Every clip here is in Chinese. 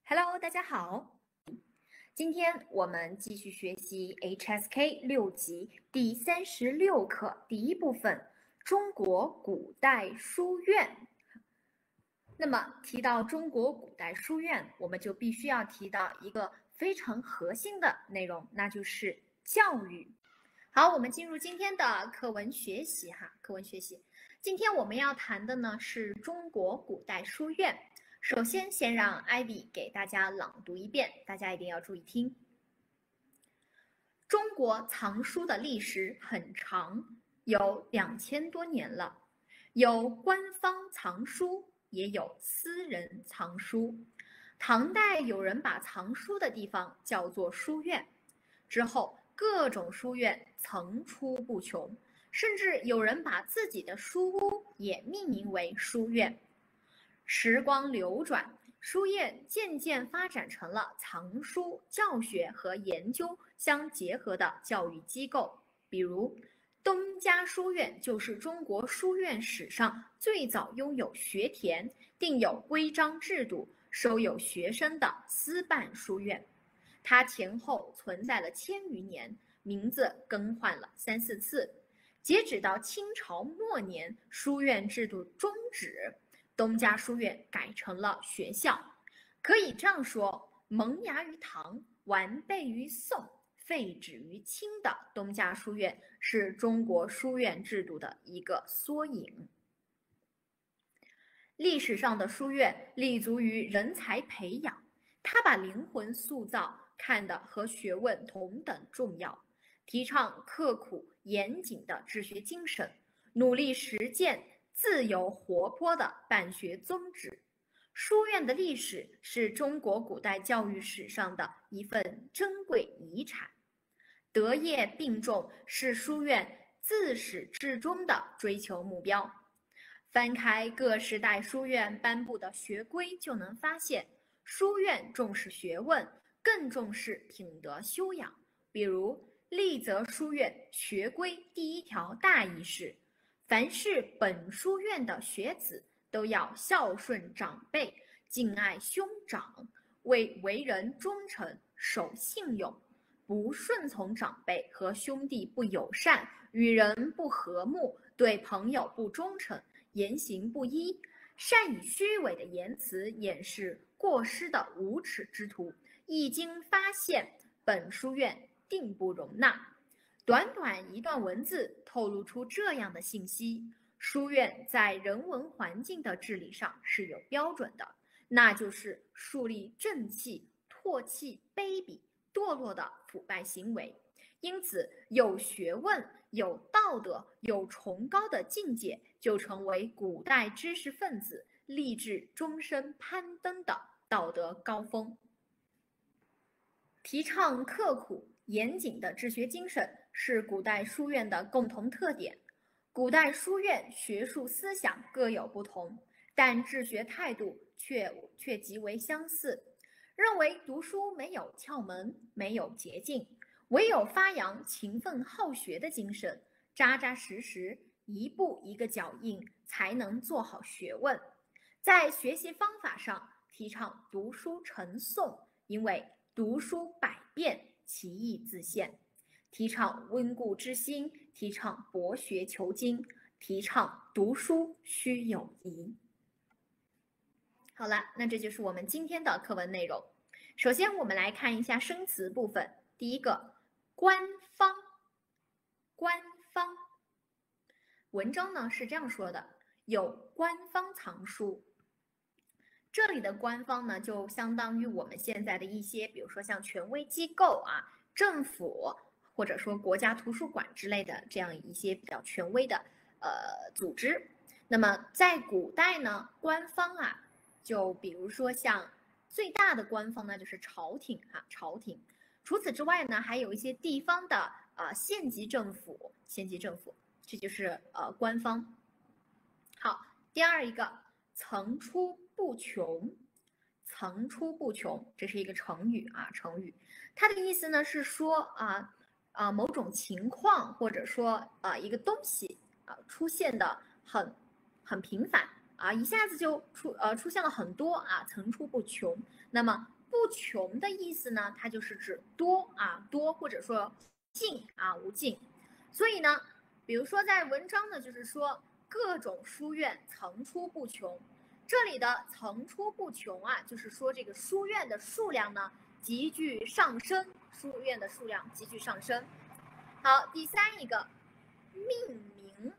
Hello，大家好。今天我们继续学习 HSK 6级第36课第一部分中国古代书院。那么提到中国古代书院，我们就必须要提到一个非常核心的内容，那就是教育。好，我们进入今天的课文学习今天我们要谈的呢是中国古代书院。首先，先让 Ivy 给大家朗读一遍，大家一定要注意听。中国藏书的历史很长，有2000多年了，有官方藏书，也有私人藏书。唐代有人把藏书的地方叫做书院，之后各种书院层出不穷，甚至有人把自己的书屋也命名为书院。时光流转，书院渐渐发展成了藏书、教学和研究相结合的教育机构。比如，东家书院就是中国书院史上最早拥有学田、定有规章制度、收有学生的私办书院。它前后存在了1000余年，名字更换了3、4次。截止到清朝末年，书院制度终止。东家书院改成了学校。可以这样说，萌芽于唐，完备于宋，废止于清的东家书院是中国书院制度的一个缩影。历史上的书院立足于人才培养，它把灵魂塑造看得和学问同等重要，提倡刻苦严谨的治学精神，努力实践自由活泼的办学宗旨。书院的历史是中国古代教育史上的一份珍贵遗产，德业并重是书院自始至终的追求目标。翻开各时代书院颁布的学规，就能发现书院重视学问，更重视品德修养。比如丽泽书院学规第1条大意是：凡是本书院的学子，都要孝顺长辈，敬爱兄长，为人忠诚，守信用。不顺从长辈，和兄弟不友善，与人不和睦，对朋友不忠诚，言行不一，善以虚伪的言辞掩饰过失的无耻之徒，一经发现，本书院定不容纳。短短一段文字透露出这样的信息：书院在人文环境的治理上是有标准的，那就是树立正气，唾弃卑鄙堕落的腐败行为。因此，有学问、有道德、有崇高的境界，就成为古代知识分子立志终身攀登的道德高峰。提倡刻苦严谨的治学精神是古代书院的共同特点。古代书院学术思想各有不同，但治学态度却极为相似，认为读书没有窍门，没有捷径，唯有发扬勤奋好学的精神，扎扎实实，一步一个脚印，才能做好学问。在学习方法上，提倡读书成诵，因为读书百遍，其义自现。提倡温故知新，提倡博学求精，提倡读书须有疑。好了，那这就是我们今天的课文内容。首先，我们来看一下生词部分。第一个，官方。官方，文章呢是这样说的：有官方藏书。这里的官方呢，就相当于我们现在的一些，比如说像权威机构啊、政府或者说国家图书馆之类的这样一些比较权威的组织。那么在古代呢，官方啊，就比如说像最大的官方呢就是朝廷啊，朝廷。除此之外呢，还有一些地方的县级政府，这就是官方。好，第二一个，层出不穷。层出不穷，这是一个成语啊，成语。它的意思呢是说某种情况或者说一个东西出现的很频繁一下子就出现了很多层出不穷。那么不穷的意思呢，它就是指多啊，多或者说尽啊，无尽。所以呢，比如说在文章呢，就是说各种书院层出不穷。这里的层出不穷啊，就是说这个书院的数量呢急剧上升，书院的数量急剧上升。好，第三一个命名，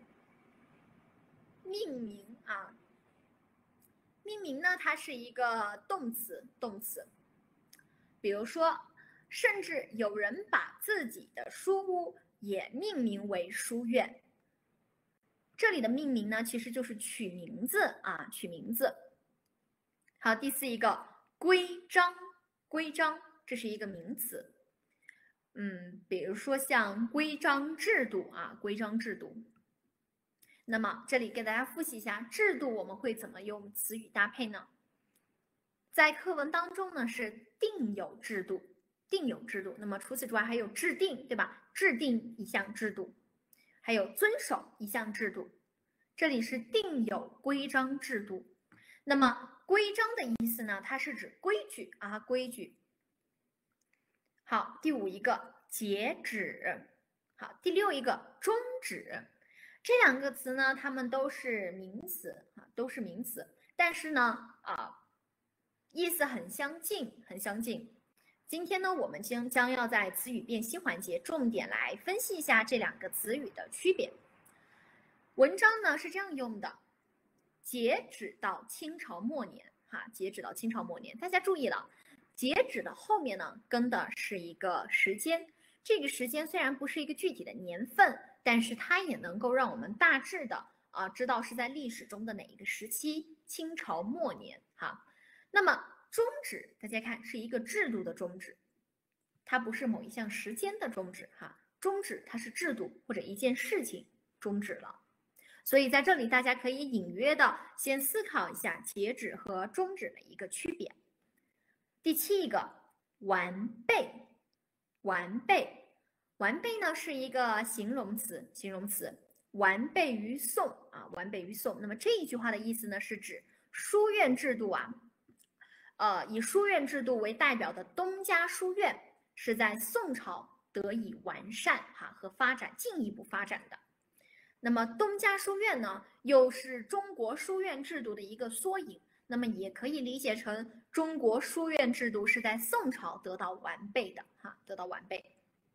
命名啊，命名呢，它是一个动词，比如说，甚至有人把自己的书屋也命名为书院。这里的命名呢，其实就是取名字啊，取名字。好，第四一个规章，规章这是一个名词。比如说像规章制度啊，规章制度。那么这里给大家复习一下，制度我们会怎么用词语搭配呢？在课文当中呢是定有制度，定有制度。那么除此之外还有制定，对吧？制定一项制度，还有遵守一项制度。这里是定有规章制度。那么规章的意思呢，它是指规矩啊，规矩。好，第五一个截止。好，第六一个终止。这两个词呢，它们都是名词啊，都是名词，但是呢，意思很相近，很相近。今天呢，我们将要在词语辨析环节重点来分析一下这两个词语的区别。文章呢是这样用的：截止到清朝末年，截止到清朝末年。大家注意了，截止的后面呢跟的是一个时间，这个时间虽然不是一个具体的年份，但是它也能够让我们大致的知道是在历史中的哪一个时期，清朝末年哈。那么终止，大家看是一个制度的终止，它不是某一项时间的终止哈。终止它是制度或者一件事情终止了。所以在这里大家可以隐约的先思考一下截止和终止的一个区别。第七一个完备，完备，完备呢是一个形容词，形容词，完备于宋啊，完备于宋。那么这一句话的意思呢，是指书院制度以书院制度为代表的东家书院是在宋朝得以完善和发展，进一步发展的。那么东家书院呢，又是中国书院制度的一个缩影，那么也可以理解成中国书院制度是在宋朝得到完备的得到完备。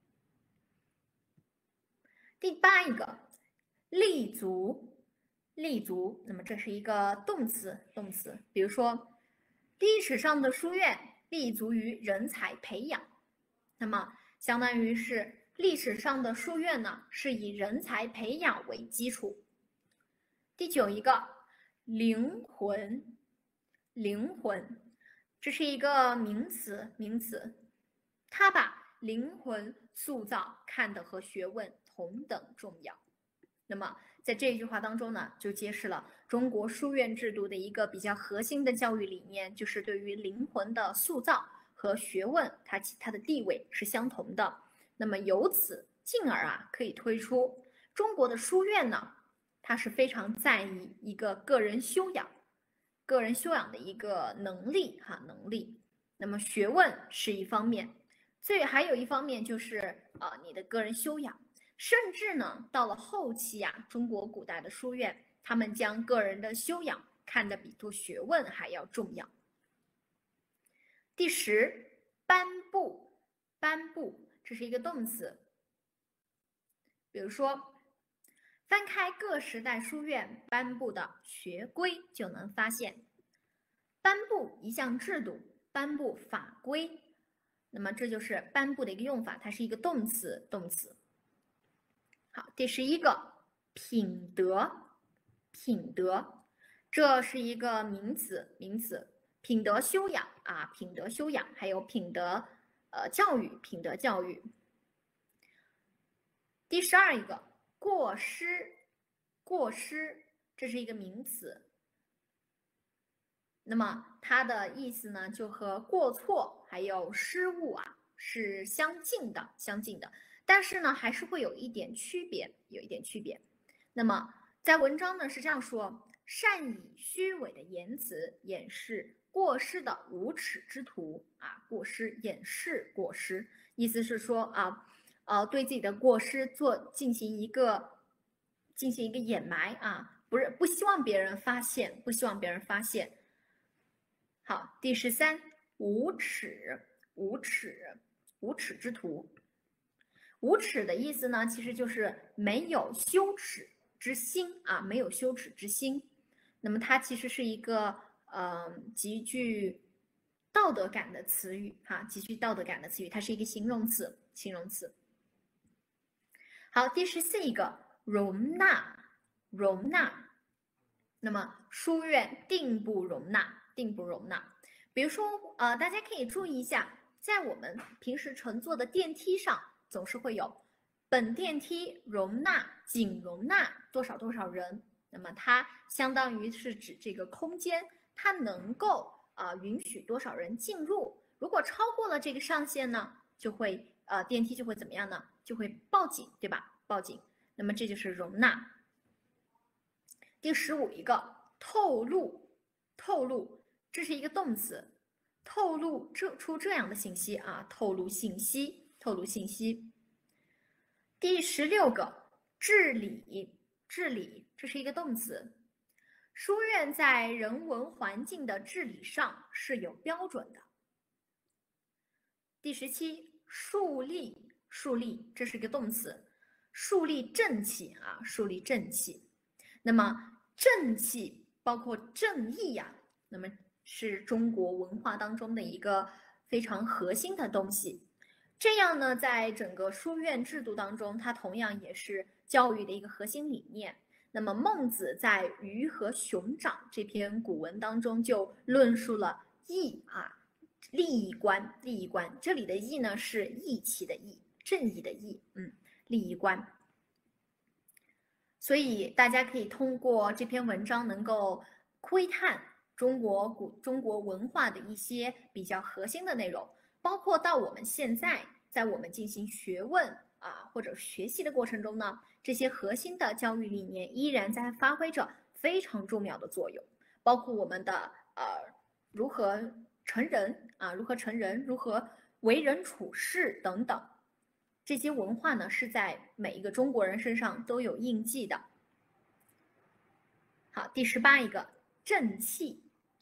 第八一个立足，立足，那么这是一个动词，比如说历史上的书院立足于人才培养，那么相当于是历史上的书院呢是以人才培养为基础。第九一个灵魂，灵魂，这是一个名词，它把灵魂塑造看得和学问同等重要。那么在这一句话当中呢，就揭示了中国书院制度的一个比较核心的教育理念，就是对于灵魂的塑造和学问它的地位是相同的。那么由此进而可以推出中国的书院呢，它是非常在意一个个人修养的一个能力。那么学问是一方面，还有一方面就是你的个人修养。甚至呢，到了后期中国古代的书院，他们将个人的修养看得比读学问还要重要。第十，颁布，颁布，这是一个动词。比如说，翻开各时代书院颁布的学规，就能发现，颁布一项制度，颁布法规，那么这就是颁布的一个用法，它是一个动词。好，第11个品德，品德，这是一个名词，品德修养品德修养，还有品德教育，品德教育。第12一个过失，过失，这是一个名词。那么它的意思呢，就和过错还有失误是相近的。但是呢，还是会有一点区别，那么在文章呢是这样说：善以虚伪的言辞掩饰过失的无耻之徒啊，过失掩饰过失，意思是说对自己的过失进行一个掩埋啊，不希望别人发现，不希望别人发现。好，第13，无耻之徒。无耻的意思呢，其实就是没有羞耻之心啊，没有羞耻之心。那么它其实是一个极具道德感的词语哈，极具道德感的词语，它是一个形容词，形容词。好，第14一个容纳。那么书院定不容纳。比如说大家可以注意一下，在我们平时乘坐的电梯上，总是会有本电梯仅容纳多少多少人。那么它相当于是指这个空间，它能够允许多少人进入。如果超过了这个上限呢，就会电梯就会怎么样呢？就会报警，对吧？报警。那么这就是容纳。第15一个透露，这是一个动词，透露出这样的信息啊，透露信息。第16个治理，这是一个动词，书院在人文环境的治理上是有标准的。第17树立，这是一个动词，树立正气啊，树立正气。那么正气包括正义呀，那么是中国文化当中的一个非常核心的东西。这样呢，在整个书院制度当中，它同样也是教育的一个核心理念。那么孟子在《鱼和熊掌》这篇古文当中就论述了义啊，利益观。这里的义呢是义气的义，正义的义，利益观。所以大家可以通过这篇文章能够窥探中国文化的一些比较核心的内容，包括到我们现在在我们进行学问或者学习的过程中呢，这些核心的教育理念依然在发挥着非常重要的作用，包括我们的如何成人如何为人处事等等。这些文化呢，是在每一个中国人身上都有印记的。好，第18一个正气。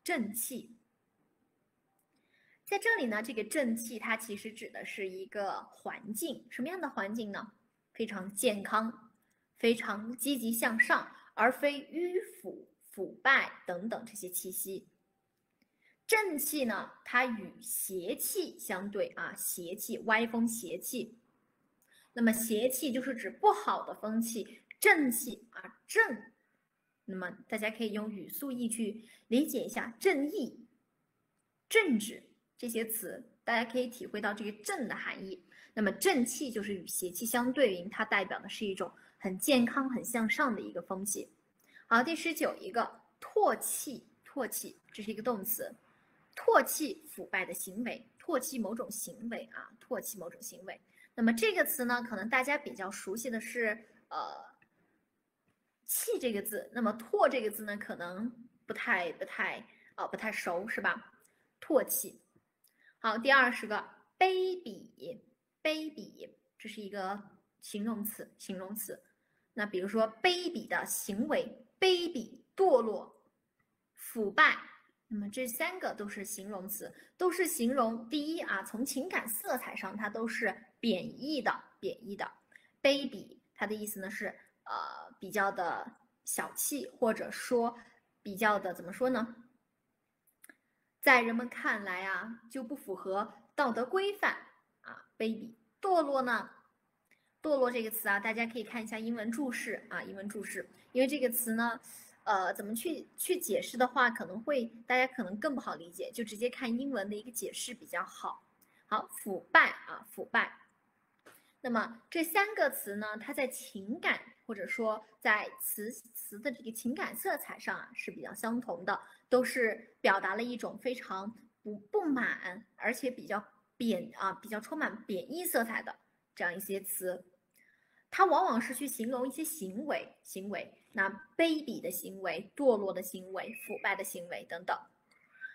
在这里呢，这个正气它其实指的是一个环境，什么样的环境呢？非常健康，非常积极向上，而非迂腐、腐败等等这些气息。正气呢，它与邪气相对啊，邪气、歪风、邪气。那么邪气就是指不好的风气，正气正。那么大家可以用语素义去理解一下正义、正直这些词，大家可以体会到这个正的含义。那么正气就是与邪气相对应，它代表的是一种很健康、很向上的一个风气。好，第19一个唾弃，这是一个动词，唾弃腐败的行为，唾弃某种行为。那么这个词呢，可能大家比较熟悉的是气这个字，那么唾这个字呢，可能不太熟，是吧？唾弃。好，第20个卑鄙，这是一个形容词。那比如说卑鄙的行为，卑鄙、堕落、腐败，那么这3个都是形容词，都是形容第一从情感色彩上它都是贬义的。卑鄙它的意思呢是比较的小气，或者说比较的怎么说呢？在人们看来就不符合道德规范卑鄙。堕落呢？堕落这个词大家可以看一下英文注释因为这个词呢，怎么去解释的话，大家可能更不好理解，就直接看英文的一个解释比较好。好，腐败。那么这3个词呢，它在情感或者说在词的这个情感色彩上是比较相同的，都是表达了一种非常不满，而且比较充满贬义色彩的这样一些词。它往往是去形容一些行为，那卑鄙的行为、堕落的行为、腐败的行为等等。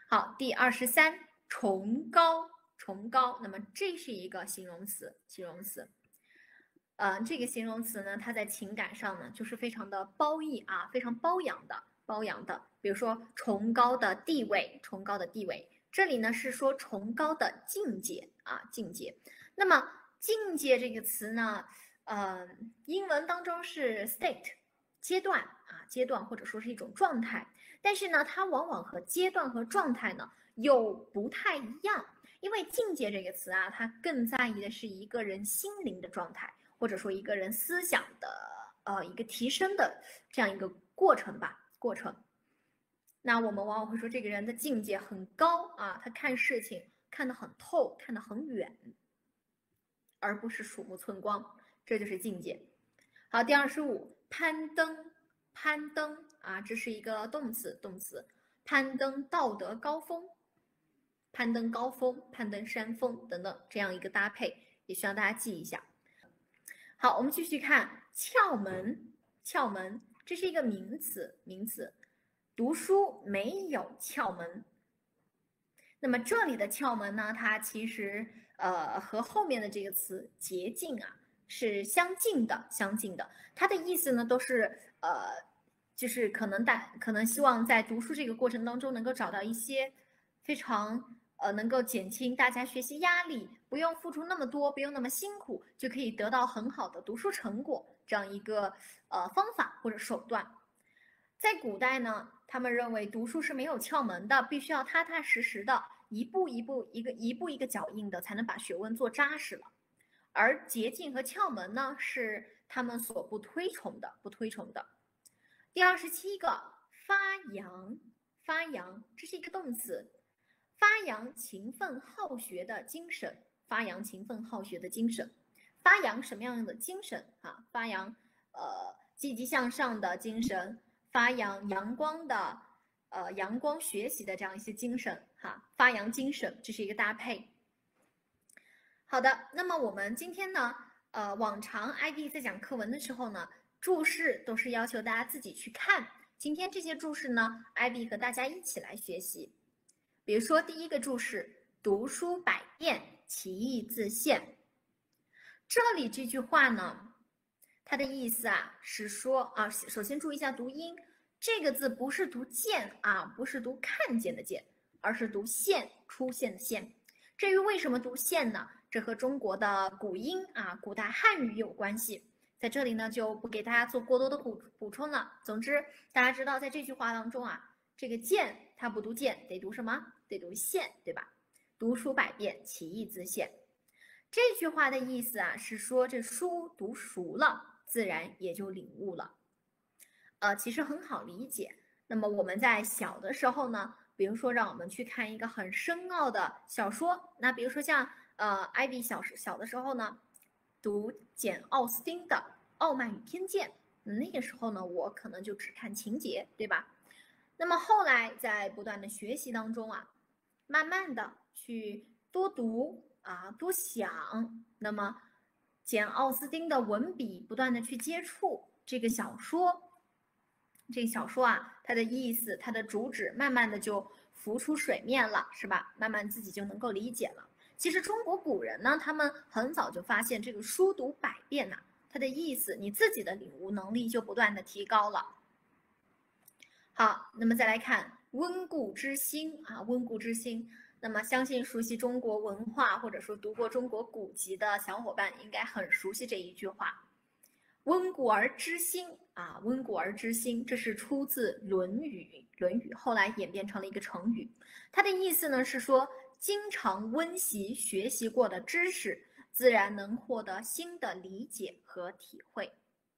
好，第23，崇高，崇高。那么这是一个形容词，形容词。这个形容词呢，它在情感上呢，就是非常的褒义啊，非常包养的，包养的。比如说崇高的地位，崇高的地位。这里呢是说崇高的境界啊，境界。那么境界这个词呢，英文当中是 state， 阶段啊，阶段或者说是一种状态。但是呢，它往往和阶段和状态呢又不太一样，因为境界这个词啊，它更在意的是一个人心灵的状态，或者说一个人思想的一个提升的这样一个过程吧，过程。那我们往往会说这个人的境界很高啊，他看事情看得很透，看得很远，而不是鼠目寸光，这就是境界。好，第25，攀登，攀登啊，这是一个动词，动词，攀登道德高峰，攀登高峰，攀登山峰等等，这样一个搭配，也需要大家记一下。好，我们继续看窍门，窍门，这是一个名词，名词，读书没有窍门。那么这里的窍门呢，它其实和后面的这个词捷径啊是相近的，相近的。它的意思呢都是就是可能希望在读书这个过程当中能够找到一些非常能够减轻大家学习压力，不用付出那么多，不用那么辛苦，就可以得到很好的读书成果这样一个方法或者手段。在古代呢，他们认为读书是没有窍门的，必须要踏踏实实的，一步一个脚印的，才能把学问做扎实了。而捷径和窍门呢，是他们所不推崇的，不推崇的。第27个，发扬，发扬，这是一个动词，发扬勤奋好学的精神，发扬勤奋好学的精神，发扬什么样的精神啊？发扬积极向上的精神。发扬阳光的阳光学习的这样一些精神哈，发扬精神，这是一个搭配。好的，那么我们今天呢，往常 IB 在讲课文的时候呢，注释都是要求大家自己去看。今天这些注释呢，IB 和大家一起来学习。比如说第一个注释，读书百遍，其义自现。这里这句话呢，它的意思啊是说啊，首先注意一下读音，这个字不是读见啊，不是读看见的见，而是读现，出现的现。至于为什么读现呢？这和中国的古音啊，古代汉语有关系。在这里呢，就不给大家做过多的补充了。总之，大家知道在这句话当中啊，这个见它不读见，得读什么？得读现，对吧？读书百遍，其义自现。这句话的意思啊，是说这书读熟了，自然也就领悟了。其实很好理解。那么我们在小的时候呢，比如说让我们去看一个很深奥的小说，那比如说像IB 小的时候呢，读简·奥斯汀的《傲慢与偏见》，那个时候呢，我可能就只看情节，对吧？那么后来在不断的学习当中啊，慢慢的去多读啊，多想，那么简·奥斯汀的文笔不断的去接触这个小说。这个小说啊，它的意思，它的主旨，慢慢的就浮出水面了，是吧？慢慢自己就能够理解了。其实中国古人呢，他们很早就发现这个书读百遍呐，它的意思，你自己的领悟能力就不断的提高了。好，那么再来看温故知新啊，温故知新。那么相信熟悉中国文化或者说读过中国古籍的小伙伴，应该很熟悉这一句话。温故而知新啊，温故而知新，这是出自《论语》。《论语》后来演变成了一个成语，它的意思呢是说，经常温习学习过的知识，自然能获得新的理解和体会。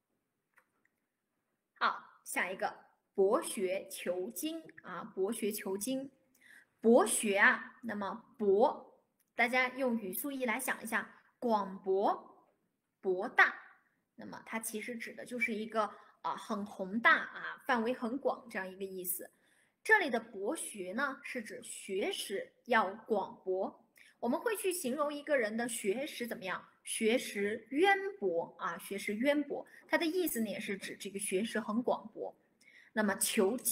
好，下一个，博学求精啊，博学求精，博学啊，那么博，大家用语素义来想一下，广博，博大。那么它其实指的就是一个很宏大啊，范围很广这样一个意思。这里的博学呢，是指学识要广博。我们会去形容一个人的学识怎么样？学识渊博啊，学识渊博，它的意思呢也是指这个学识很广博。那么求精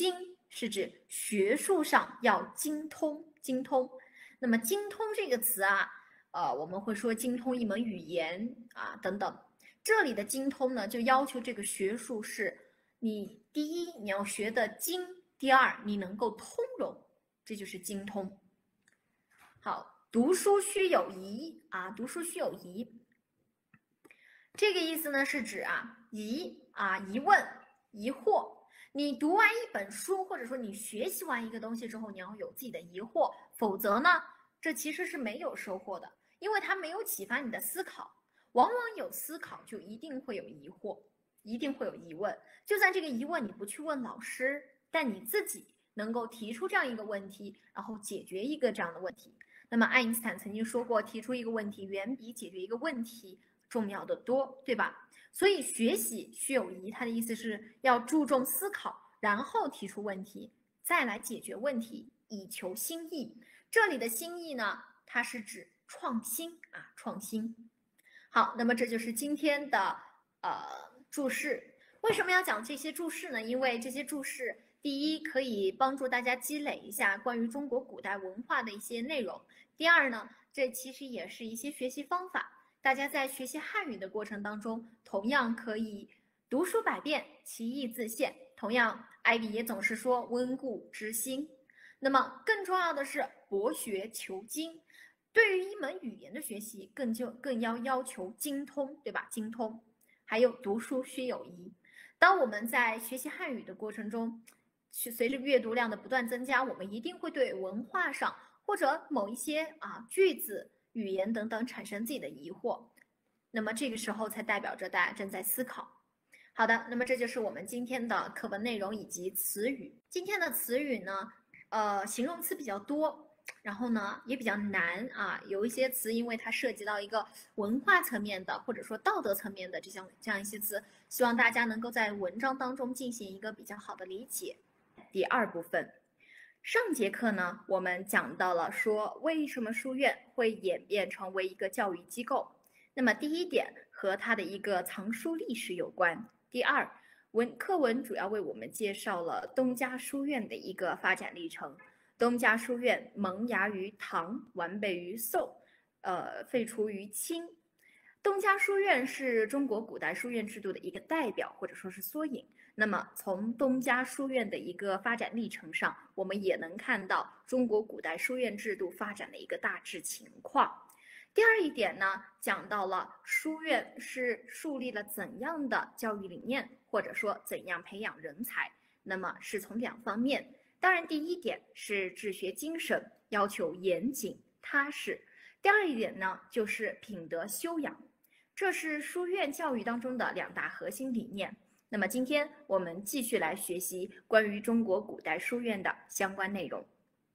是指学术上要精通，精通。那么精通这个词啊，我们会说精通一门语言啊等等。这里的精通呢，就要求这个学术是你第一你要学的精，第二你能够通融，这就是精通。好，读书须有疑啊，读书须有疑。这个意思呢是指疑问、疑惑。你读完一本书，或者说你学习完一个东西之后，你要有自己的疑惑，否则呢，这其实是没有收获的，因为它没有启发你的思考。往往有思考，就一定会有疑惑，一定会有疑问。就算这个疑问你不去问老师，但你自己能够提出这样一个问题，然后解决一个这样的问题。那么爱因斯坦曾经说过，提出一个问题远比解决一个问题重要的多，对吧？所以学习须有疑，它的意思是要注重思考，然后提出问题，再来解决问题，以求新意。这里的新意呢，它是指创新啊，创新。好，那么这就是今天的注释。为什么要讲这些注释呢？因为这些注释，第一可以帮助大家积累一下关于中国古代文化的一些内容；第二呢，这其实也是一些学习方法。大家在学习汉语的过程当中，同样可以读书百遍，其义自现。同样，艾比也总是说温故知新。那么更重要的是博学求精。对于一门语言的学习，更要求精通，对吧？精通，还有读书须有疑。当我们在学习汉语的过程中，随着阅读量的不断增加，我们一定会对文化上或者某一些句子、语言等等产生自己的疑惑。那么这个时候才代表着大家正在思考。好的，那么这就是我们今天的课文内容以及词语。今天的词语呢，形容词比较多。然后呢，也比较难啊，有一些词，因为它涉及到一个文化层面的，或者说道德层面的这样一些词，希望大家能够在文章当中进行一个比较好的理解。第二部分，上节课呢，我们讲到了说为什么书院会演变成为一个教育机构。那么第一点和它的一个藏书历史有关。第二，课文主要为我们介绍了东家书院的一个发展历程。东家书院萌芽于唐，完备于宋，废除于清。东家书院是中国古代书院制度的一个代表，或者说是缩影。那么从东家书院的一个发展历程上，我们也能看到中国古代书院制度发展的一个大致情况。第二一点呢，讲到了书院是树立了怎样的教育理念，或者说怎样培养人才。那么是从两方面。当然，第一点是治学精神，要求严谨踏实；第二一点呢，就是品德修养，这是书院教育当中的两大核心理念。那么今天我们继续来学习关于中国古代书院的相关内容。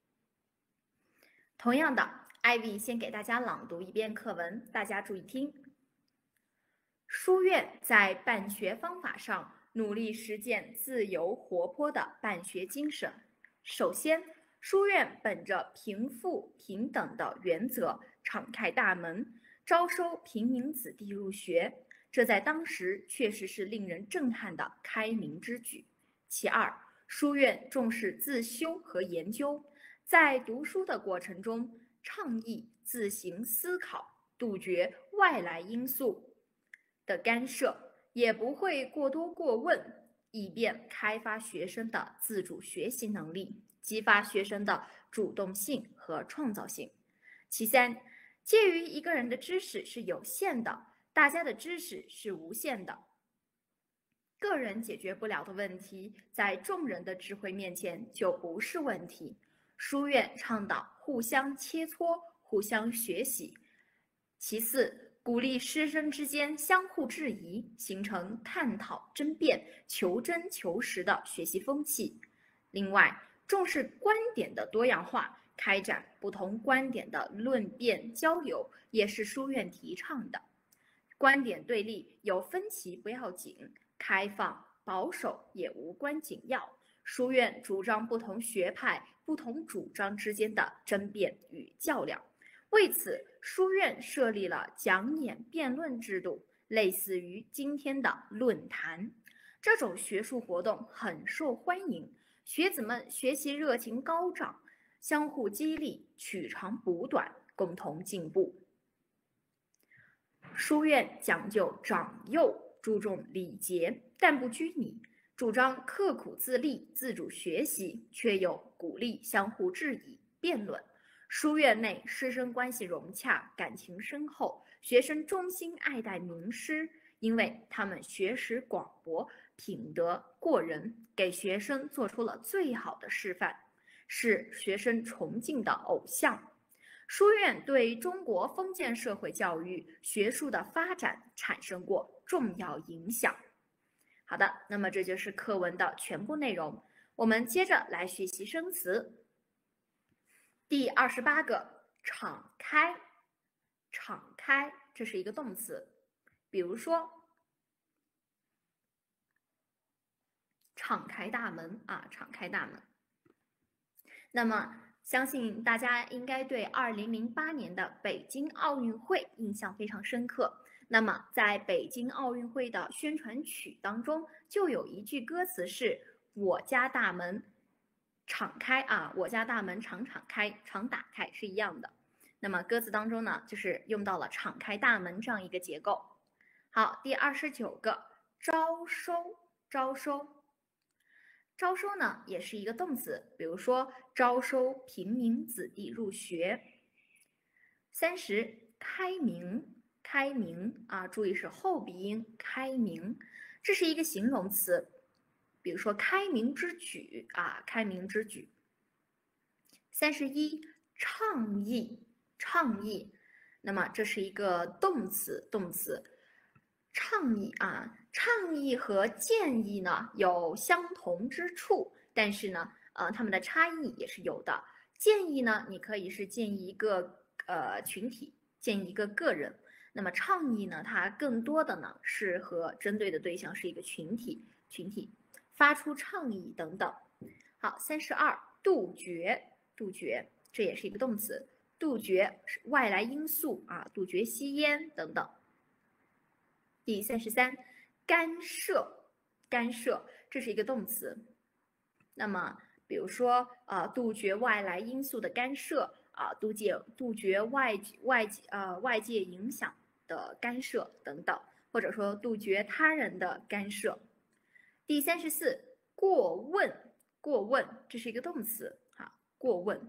同样的，艾薇先给大家朗读一遍课文，大家注意听。书院在办学方法上努力实践自由活泼的办学精神。首先，书院本着贫富平等的原则，敞开大门，招收平民子弟入学，这在当时确实是令人震撼的开明之举。其二，书院重视自修和研究，在读书的过程中，倡议自行思考，杜绝外来因素的干涉，也不会过多过问，以便开发学生的自主学习能力，激发学生的主动性和创造性。其三，介于一个人的知识是有限的，大家的知识是无限的。个人解决不了的问题，在众人的智慧面前就不是问题。书院倡导互相切磋、互相学习。其次，鼓励师生之间相互质疑，形成探讨、争辩、求真求实的学习风气。另外，重视观点的多样化，开展不同观点的论辩交流，也是书院提倡的。观点对立有分歧不要紧，开放保守也无关紧要。书院主张不同学派、不同主张之间的争辩与较量。为此，书院设立了讲演辩论制度，类似于今天的论坛。这种学术活动很受欢迎， 学子们学习热情高涨，相互激励，取长补短，共同进步。书院讲究长幼，注重礼节，但不拘泥，主张刻苦自立、自主学习，却又鼓励相互质疑、辩论。书院内师生关系融洽，感情深厚，学生衷心爱戴名师，因为他们学识广博，品德过人，给学生做出了最好的示范，是学生崇敬的偶像。书院对中国封建社会教育学术的发展产生过重要影响。好的，那么这就是课文的全部内容。我们接着来学习生词。第28个，敞开。敞开，这是一个动词。比如说，敞开大门啊，敞开大门。那么，相信大家应该对2008年的北京奥运会印象非常深刻。那么，在北京奥运会的宣传曲当中，就有一句歌词是“我家大门敞开啊，我家大门常敞开，常打开”，是一样的。那么歌词当中呢，就是用到了敞开大门这样一个结构。好，第29个，招收。招收。招收呢，也是一个动词，比如说招收平民子弟入学。30，开明。开明啊，注意是后鼻音，开明，这是一个形容词，比如说开明之举啊，开明之举。31，倡议。倡议，那么这是一个动词，动词。倡议啊，倡议和建议呢有相同之处，但是呢，它们的差异也是有的。建议呢，你可以是建议一个群体，建议一个个人。那么倡议呢，它更多的呢是和针对的对象是一个群体，发出倡议等等。好，32，杜绝。杜绝，这也是一个动词。杜绝外来因素啊，杜绝吸烟等等。第33，干涉。干涉，这是一个动词。那么，比如说杜绝外来因素的干涉啊，杜绝外界影响的干涉等等，或者说杜绝他人的干涉。第34，过问。过问，这是一个动词啊，过问。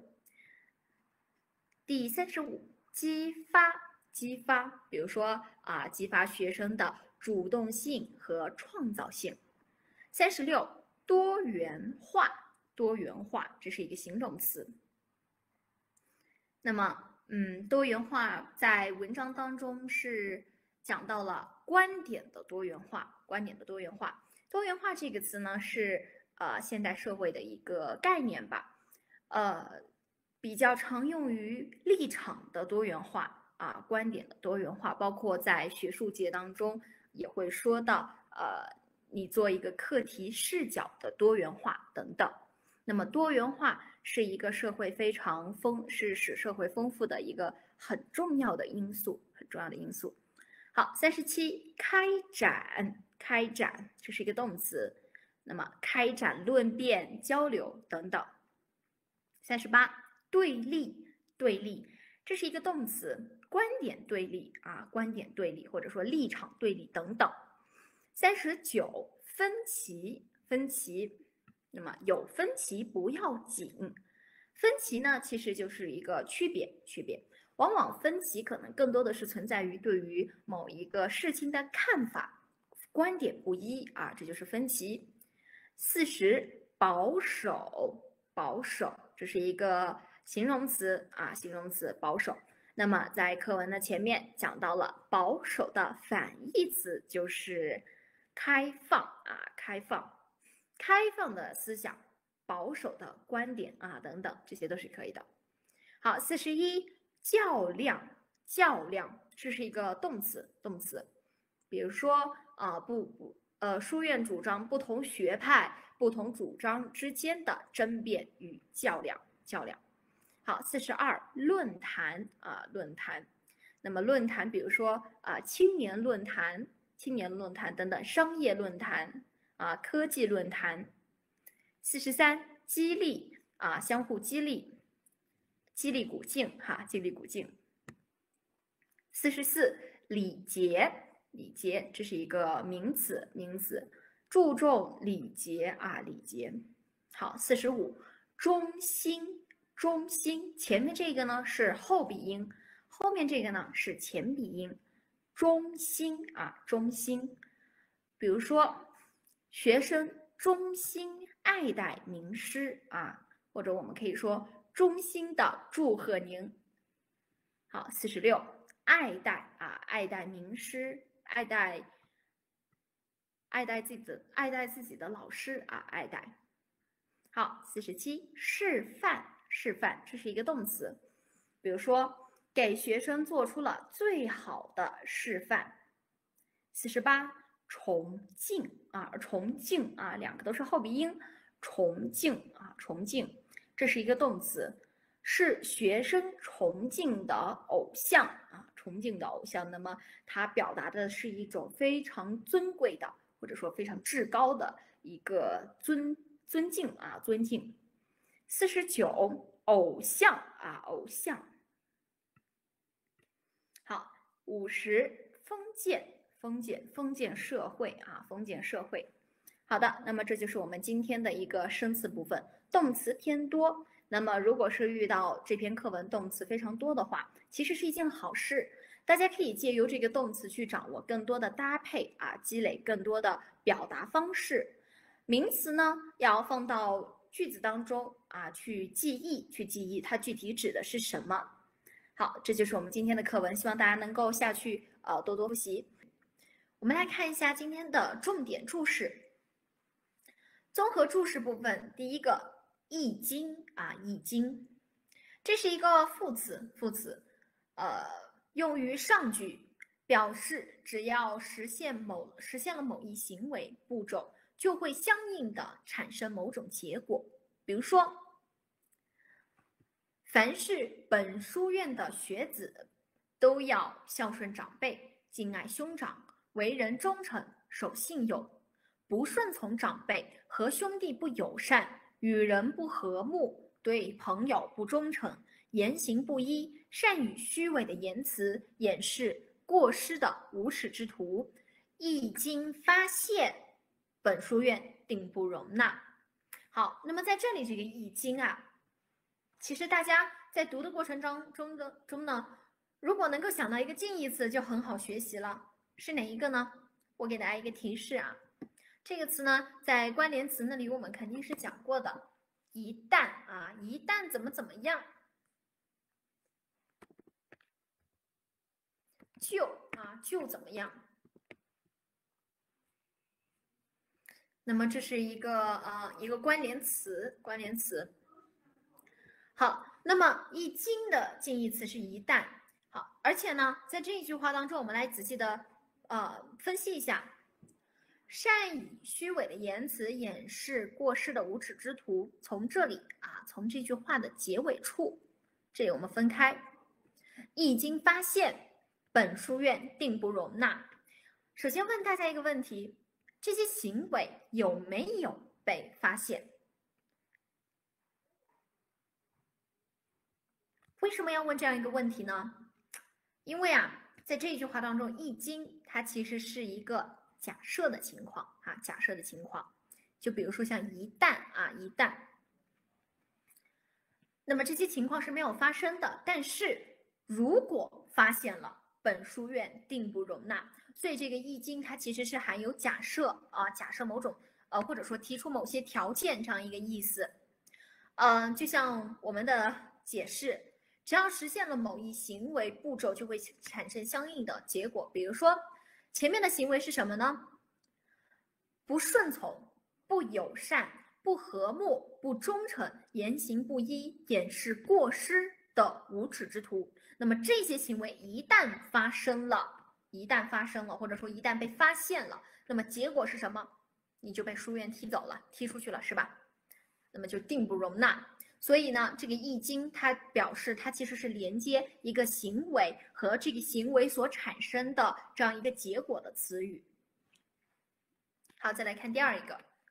第35，激发。激发，比如说激发学生的主动性和创造性。36，多元化。多元化，这是一个形容词。那么，多元化在文章当中是讲到了观点的多元化。观点的多元化，多元化这个词呢是现代社会的一个概念吧，比较常用于立场的多元化。观点的多元化，包括在学术界当中也会说到，你做一个课题视角的多元化等等。那么多元化是一个社会非常是使社会丰富的一个很重要的因素，很重要的因素。好，37，开展。开展，这是一个动词。那么开展论辩、交流等等。38，对立。对立，这是一个动词。观点对立观点对立，或者说立场对立等等。39，分歧。分歧，那么有分歧不要紧。分歧呢，其实就是一个区别。往往分歧可能更多的是存在于对于某一个事情的看法、观点不一这就是分歧。40，保守。保守，这是一个形容词形容词保守。那么在课文的前面讲到了保守的反义词就是开放开放。开放的思想、保守的观点等等，这些都是可以的。好，41，较量。较量，这是一个动词。动词，比如说书院主张不同学派、不同主张之间的争辩与较量。较量。好，42，论坛论坛。那么论坛，比如说青年论坛等等，商业论坛科技论坛。 43，激励啊，相互激励，激励鼓劲哈，激励鼓劲。44，礼节，礼节这是一个名词，注重礼节啊，礼节。好，45，中心，中心，前面这个呢是后鼻音，后面这个呢是前鼻音，中心啊，中心。比如说，学生衷心爱戴名师啊，或者我们可以说衷心的祝贺您。好，46，爱戴啊，爱戴名师，爱戴自己的老师啊，爱戴。好，47，示范，示范，这是一个动词，比如说给学生做出了最好的示范。48，崇敬啊，崇敬啊，两个都是后鼻音，崇敬啊，崇敬，这是一个动词，是学生崇敬的偶像啊，崇敬的偶像。那么它表达的是一种非常尊贵的，或者说非常至高的一个尊敬啊，尊敬。49，偶像啊，偶像。好，50，封建。封建社会啊，封建社会。好的，那么这就是我们今天的一个生词部分，动词偏多。那么如果是遇到这篇课文动词非常多的话，其实是一件好事。大家可以借由这个动词去掌握更多的搭配啊，积累更多的表达方式。名词呢，要放到句子当中啊，去记忆它具体指的是什么。好，这就是我们今天的课文，希望大家能够下去多多复习。我们来看一下今天的重点注释。综合注释部分，第一个易经啊，易经，这是一个副词，用于上句，表示只要实现了某一行为步骤，就会相应的产生某种结果。比如说，凡是本书院的学子，都要孝顺长辈，敬爱兄长，为人忠诚，守信用。不顺从长辈，和兄弟不友善，与人不和睦，对朋友不忠诚，言行不一，善以虚伪的言辞掩饰过失的无耻之徒，一经发现，本书院定不容纳。好，那么在这里这个易经啊，其实大家在读的过程中呢，如果能够想到一个近义词，就很好学习了。是哪一个呢？我给大家一个提示啊。这个词呢，在关联词那里我们肯定是讲过的，一旦啊，一旦怎么样，就怎么样。那么这是一个关联词，好，那么易经的近义词是一旦。好，而且呢，在这一句话当中，我们来仔细的分析一下。善以虚伪的言辞掩饰过失的无耻之徒，从这里啊，从这句话的结尾处，这里我们分开。一经发现，本书院定不容纳。首先问大家一个问题：这些行为有没有被发现？为什么要问这样一个问题呢？因为啊，在这一句话当中，易经它其实是一个假设的情况啊，假设的情况，就比如说像一旦，那么这些情况是没有发生的，但是如果发现了，本书院定不容纳。所以这个易经它其实是含有假设啊，假设某种或者说提出某些条件这样一个意思。就像我们的解释，只要实现了某一行为步骤，就会产生相应的结果。比如说，前面的行为是什么呢？不顺从、不友善、不和睦、不忠诚、言行不一、掩饰过失的无耻之徒。那么这些行为一旦发生了，或者说一旦被发现了，那么结果是什么？你就被书院踢走了，踢出去了，是吧？那么就定不容纳。所以呢，这个易经它表示它其实是连接一个行为和这个行为所产生的这样一个结果的词语。好，再来看第二一个，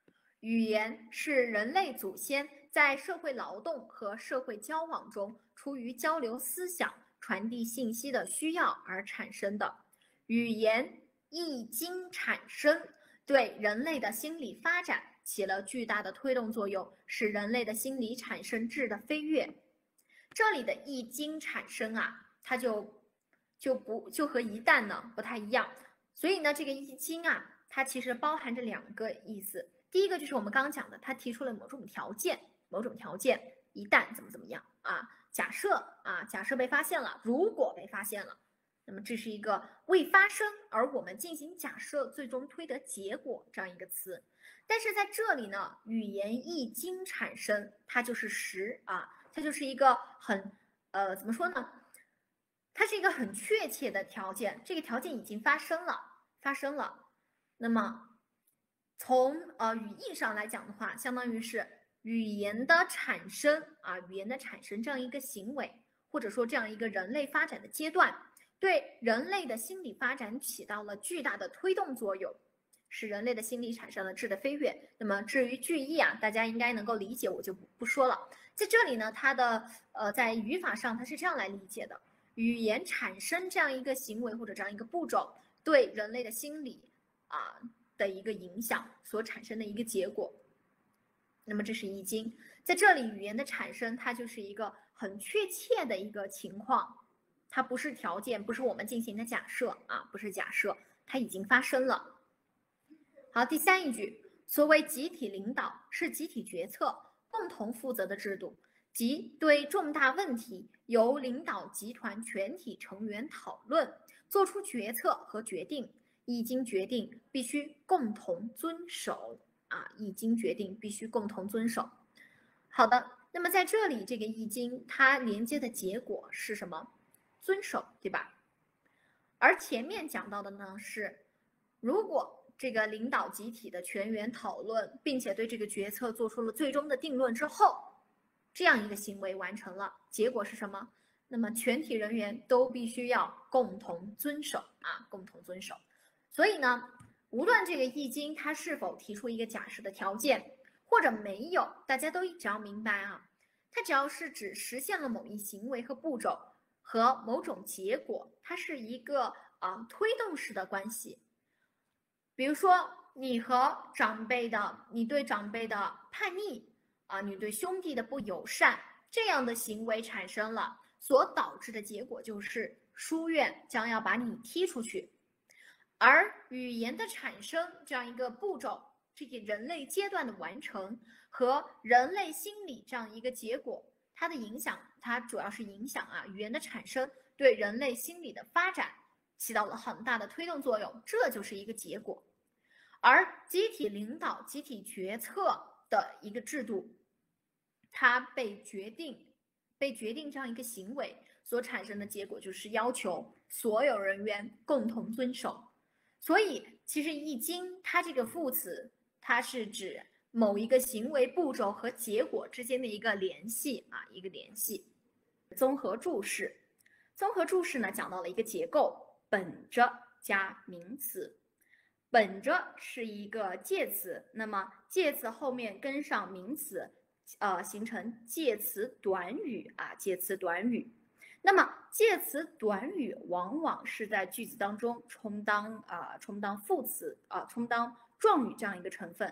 语言是人类祖先在社会劳动和社会交往中，出于交流思想、传递信息的需要而产生的。语言一经产生，对人类的心理发展起了巨大的推动作用，使人类的心理产生质的飞跃。这里的一经产生啊，它就和一旦呢不太一样，所以呢，这个一经啊，它其实包含着2个意思。第一个就是我们刚刚讲的，它提出了某种条件，一旦怎么样啊？假设被发现了，如果被发现了，那么这是一个未发生，而我们进行假设，最终推得结果这样一个词。但是在这里呢，语言一经产生，它就是实啊，它就是一个很怎么说呢？它是一个很确切的条件，这个条件已经发生了。那么从语义上来讲的话，相当于是语言的产生这样一个行为，或者说这样一个人类发展的阶段，对人类的心理发展起到了巨大的推动作用，使人类的心理产生了质的飞跃。那么至于句意啊，大家应该能够理解，我就不说了。在这里呢，它的在语法上它是这样来理解的：语言产生这样一个行为或者这样一个步骤，对人类的心理的一个影响所产生的一个结果。那么这是一经，在这里语言的产生，它就是一个很确切的一个情况，它不是条件，不是我们进行的假设啊，不是假设，它已经发生了。好，第3一句，所谓集体领导是集体决策共同负责的制度，即对重大问题由领导集团全体成员讨论，做出决策和决定，一经决定必须共同遵守一经决定必须共同遵守。好的，那么在这里这个一经它连接的结果是什么？遵守，对吧？而前面讲到的呢是，如果这个领导集体的全员讨论，并且对这个决策做出了最终的定论之后，这样一个行为完成了，结果是什么？那么全体人员都必须要共同遵守共同遵守。所以呢，无论这个易经它是否提出一个假设的条件，或者没有，大家都只要明白它只要是指实现了某一行为和步骤和某种结果，它是一个推动式的关系。比如说，你对长辈的叛逆你对兄弟的不友善，这样的行为产生了，所导致的结果就是书院将要把你踢出去。而语言的产生这样一个步骤，这个人类阶段的完成和人类心理这样一个结果，它的影响，它主要是影响语言的产生对人类心理的发展起到了很大的推动作用，这就是一个结果。而集体领导、集体决策的一个制度，它被决定这样一个行为所产生的结果，就是要求所有人员共同遵守。所以其实易经它这个副词，它是指某一个行为步骤和结果之间的一个联系综合注释呢讲到了一个结构，本着加名词。本着是一个介词，那么介词后面跟上名词形成介词短语介词短语。那么介词短语往往是在句子当中充当副词充当状语这样一个成分，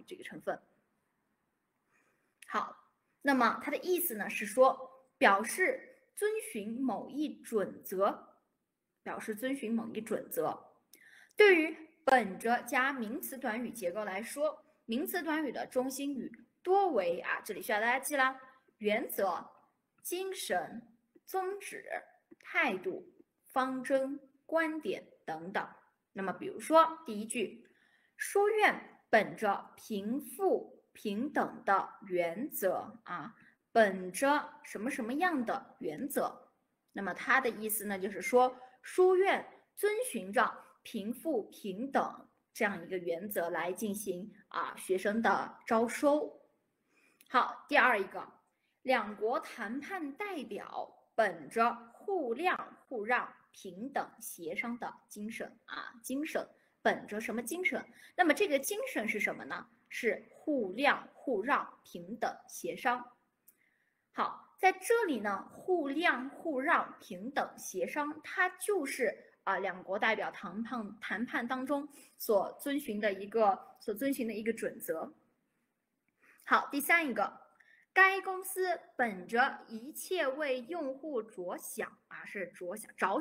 好，那么它的意思呢是说表示遵循某一准则，对于本着加名词短语结构来说，名词短语的中心语多为这里需要大家记啦，原则、精神、宗旨、态度、方针、观点等等。那么比如说第一句，书院本着贫富平等的原则本着什么什么样的原则，那么它的意思呢就是说书院遵循着贫富平等这样一个原则来进行学生的招收。好，第二一个，两国谈判代表本着互谅互让平等协商的精神本着什么精神？那么这个精神是什么呢？ 是互谅互让平等协商。好，在这里呢，互谅互让平等协商，它就是两国代表谈判当中所遵循的一个准则。好，第三一个，该公司本着一切为用户着想是着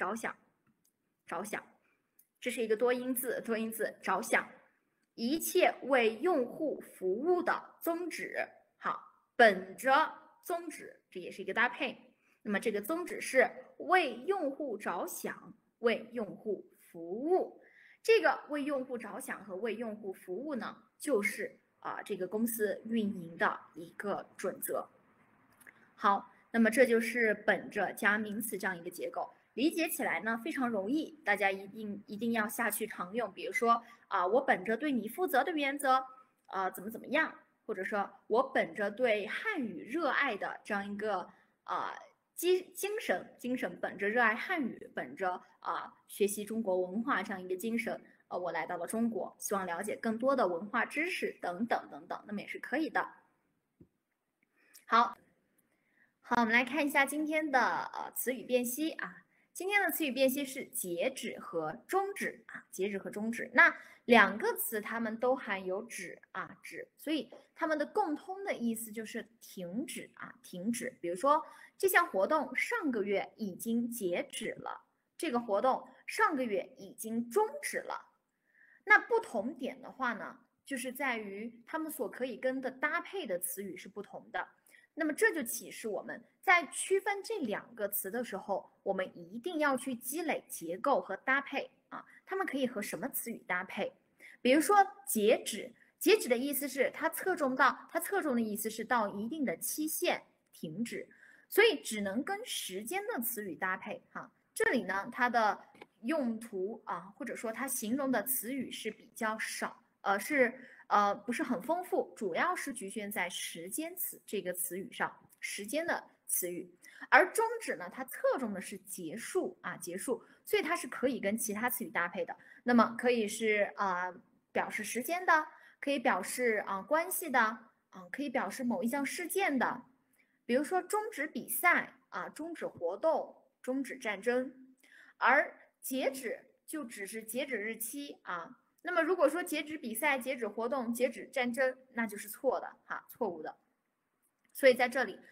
想，这是一个多音字，着想，一切为用户服务的宗旨。好，本着宗旨，这也是一个搭配。那么这个宗旨是为用户着想，为用户服务。这个为用户着想和为用户服务呢，就是这个公司运营的一个准则。好，那么这就是本着加名词这样一个结构，理解起来呢非常容易，大家一定要下去常用。比如说我本着对你负责的原则怎么样，或者说我本着对汉语热爱的这样一个精神，本着热爱汉语，本着学习中国文化这样一个精神，我来到了中国，希望了解更多的文化知识等等，那么也是可以的。好，我们来看一下今天的词语辨析今天的词语辨析是截止和终止截止和终止。那两个词它们都含有止所以它们的共通的意思就是停止停止。比如说这项活动上个月已经截止了，这个活动上个月已经终止了。那不同点的话呢，就是在于它们所可以跟的搭配的词语是不同的。那么这就启示我们在区分这两个词的时候，我们一定要去积累结构和搭配它们可以和什么词语搭配？比如说截止，截止的意思是它侧重的意思是到一定的期限停止，所以只能跟时间的词语搭配这里呢，它的用途或者说它形容的词语是比较少，不是很丰富，主要是局限在时间词这个词语上，时间的词语。而终止呢，它侧重的是结束结束，所以它是可以跟其他词语搭配的。那么可以是表示时间的，可以表示关系的可以表示某一项事件的。比如说终止比赛终止活动，终止战争。而截止就只是截止日期那么如果说截止比赛、截止活动、截止战争，那就是错的错误的。所以在这里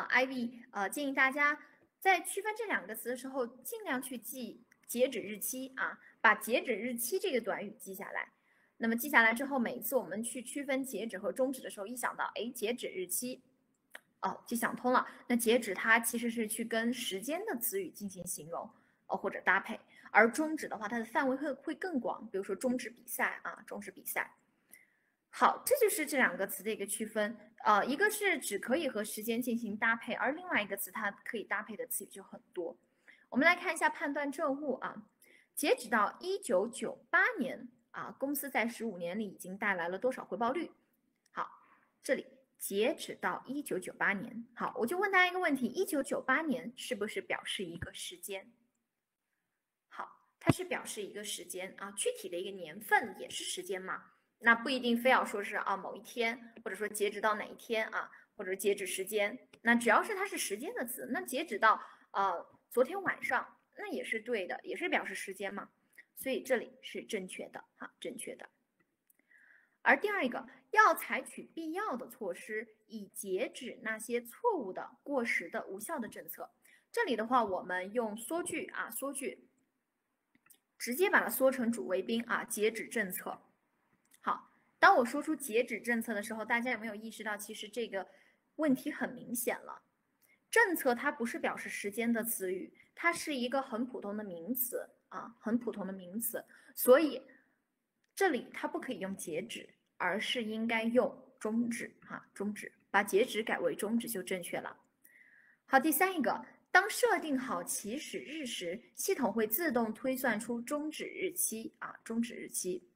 Ivy建议大家在区分这两个词的时候，尽量去记截止日期把截止日期这个短语记下来。那么记下来之后，每次我们去区分截止和终止的时候，一想到截止日期就想通了。那截止它其实是去跟时间的词语进行形容或者搭配，而终止的话，它的范围会更广，比如说终止比赛终止比赛。好，这就是这两个词的一个区分一个是只可以和时间进行搭配，而另外一个词它可以搭配的词语就很多。我们来看一下判断正误截止到1998年公司在15年里已经带来了多少回报率？好，这里截止到1998年。好，我就问大家一个问题：1998年是不是表示一个时间？好，它是表示一个时间具体的一个年份也是时间嘛？那不一定非要说是某一天，或者说截止到哪一天或者截止时间。那只要是它是时间的词，那截止到昨天晚上，那也是对的，也是表示时间嘛。所以这里是正确的正确的。而第二一个，要采取必要的措施，以截止那些错误的、过时的、无效的政策。这里的话，我们用缩句缩句，直接把它缩成主谓宾截止政策。好，当我说出截止政策的时候，大家有没有意识到，其实这个问题很明显了？政策它不是表示时间的词语，它是一个很普通的名词很普通的名词，所以这里它不可以用截止，而是应该用终止终止，把截止改为终止就正确了。好，第三一个，当设定好起始日时，系统会自动推算出终止日期终止日期。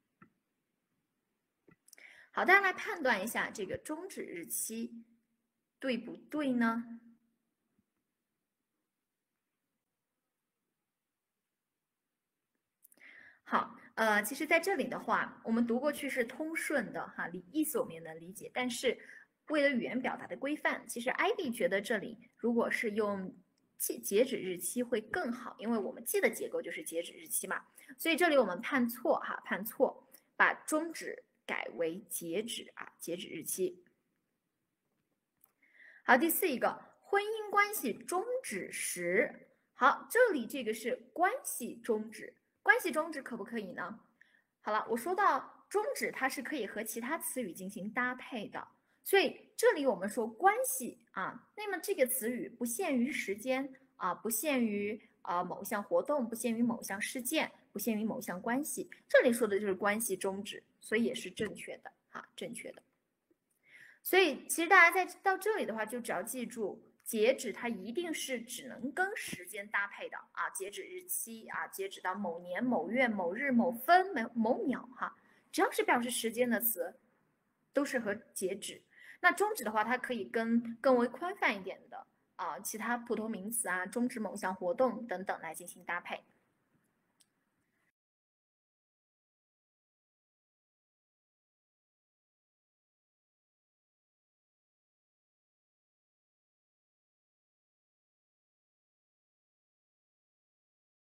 好，大家来判断一下这个终止日期对不对呢？好， 其实在这里的话，我们读过去是通顺的哈，意思我们也能理解。但是为了语言表达的规范，其实 Ivy 觉得这里如果是用截止日期会更好，因为我们记的结构就是截止日期嘛。所以这里我们判错哈，判错，把终止改为截止啊，截止日期。好，第4一个，婚姻关系终止时，好，这里这个是关系终止，关系终止可不可以呢？好了，我说到终止，它是可以和其他词语进行搭配的，所以这里我们说关系啊，那么这个词语不限于时间啊，不限于某项活动，不限于某项事件，不限于某项关系，这里说的就是关系终止，所以也是正确的啊，正确的。所以其实大家到这里的话，就只要记住，截止它一定是只能跟时间搭配的啊，截止日期啊，截止到某年某月某日某分某秒哈，只要是表示时间的词，都是和截止。那终止的话，它可以跟更为宽泛一点的其他普通名词啊，终止某项活动等等来进行搭配。